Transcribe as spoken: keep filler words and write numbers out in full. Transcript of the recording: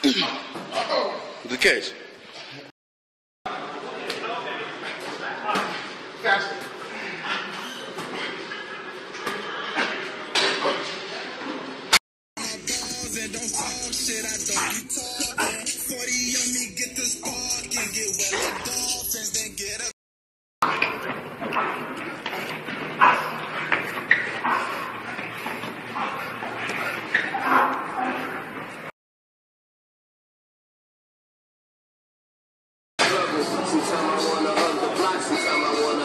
The catch. Gotcha. And don't talk shit, I don't be talking. forty on me, get the spark and get well like dolphins, then get up. Sometimes I wanna hug the block, sometimes I wanna